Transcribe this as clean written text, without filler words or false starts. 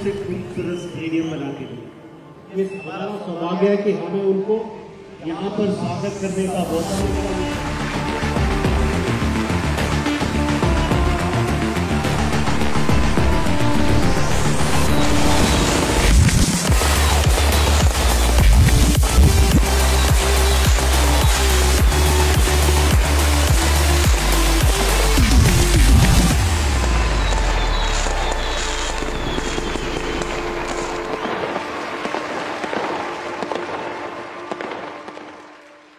से खूबसूरत स्टेडियम बना के दी। हमारा सौभाग्य है कि हमें उनको यहाँ पर स्वागत करने का मौका मिला।